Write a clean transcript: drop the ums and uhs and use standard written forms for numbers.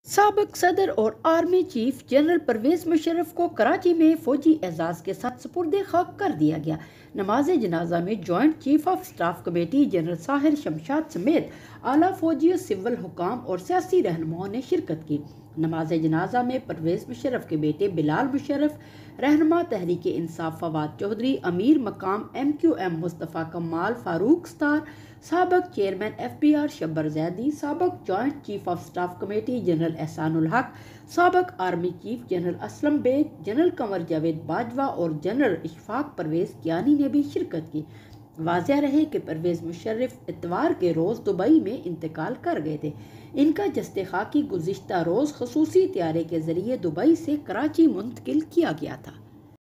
साबिक सदर और army chief general Pervez Musharraf को कराची में फौजी एजाज के साथ सुपुर्द खाक कर दिया गया। नमाज जनाजा में joint chief of staff committee general Sahir Shamshad समेत आला फौजी, सिविल हुकाम और सियासी रहनुमाओं ने शिरकत की। नमाज जनाजा में परवेज मुशर्रफ के बेटे बिलाल मुशर्रफ, रहनुमा तहरीक इंसाफ फवाद चौधरी, अमीर मकाम MQM मुस्तफ़ा कमाल फारूक स्टार, साबक चेयरमैन FBR शब्बर जैदी, साबक joint chief of staff committee general Ehsanul Haq, साबक army chief general Aslam Beg, general Kanwar Javed Bajwa और जनरल इशफाक परवेज कियानी ने भी शिरकत की। वाज़ेह रहे कि परवेज मुशर्रफ इतवार के रोज़ दुबई में इंतकाल कर गए थे। इनका जस्ते खाकी गुज़िश्ता रोज़ खसूसी त्यारे के ज़रिए दुबई से कराची मुंतकिल किया गया था।